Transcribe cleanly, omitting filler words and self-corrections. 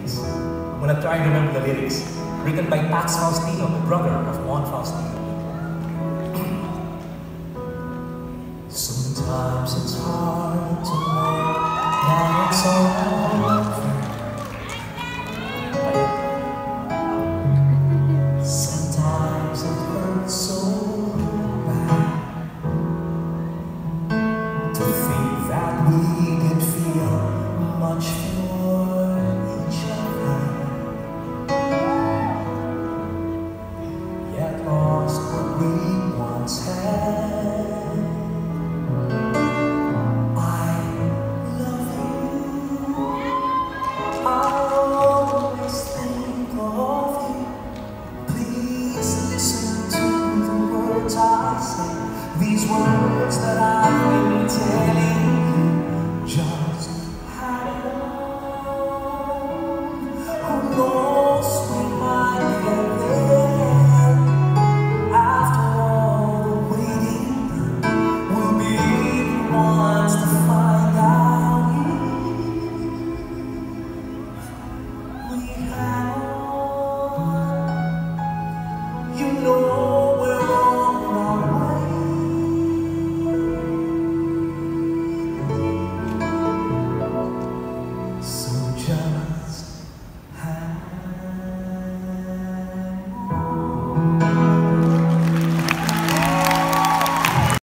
lyrics. I'm gonna try and remember the lyrics. Written by Pax Faustino, the brother of Juan Faustino. Sometimes it's hard to know that it's all over. Sometimes it hurts so bad to think that we could feel much for each other, yet lost what we once had. I love you. I'll always think of you. Please listen to the words I say, these words that I've been telling you. Just hang on. Who knows, we might get there. After all the waiting, we'll be the ones to